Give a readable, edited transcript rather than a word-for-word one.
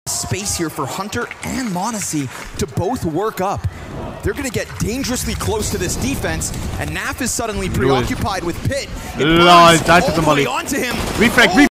space here for Hunter and Monacy to both work up. They're going to get dangerously close to this defense, and NAF is suddenly preoccupied with Pit. It burns all the way onto him. Refrag,